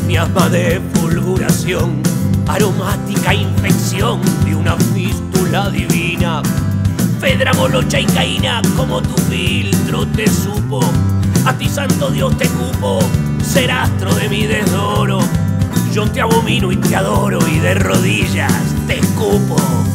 miasma de fulguración, aromática infección de una fístula divina. Fedra, molocha y caína, como tu filtro te supo. A ti, santo Dios, te cupo, ser astro de mi desdoro. Yo te abomino y te adoro, y de rodillas te escupo.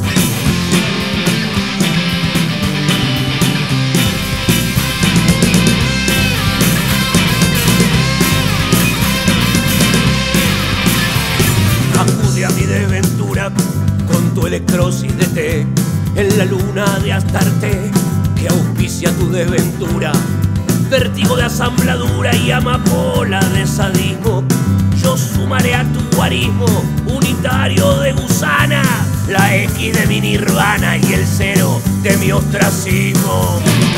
Acude a mi desventura con tu electrosis de té, en la luna de Astarte que auspicia tu desventura. Vértigo de asambladura y amapola de sadismo, yo sumaré a tu guarismo unitario de gusana, la X de mi nirvana y el 0 de mi ostracismo.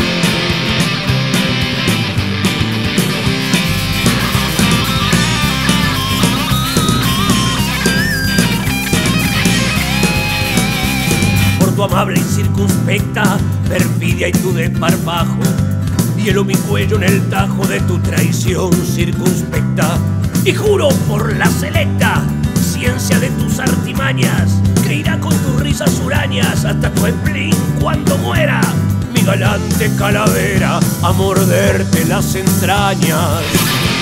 Tu amable y circunspecta perfidia y tu desparpajo, hielo mi cuello en el tajo de tu traición circunspecta, y juro por la selecta ciencia de tus artimañas que irá con tus risas hurañas hasta tu emplín cuando muera mi galante calavera a morderte las entrañas.